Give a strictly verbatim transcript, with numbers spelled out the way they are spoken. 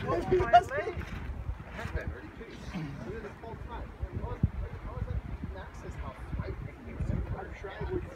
Max is how I think it's a hard try.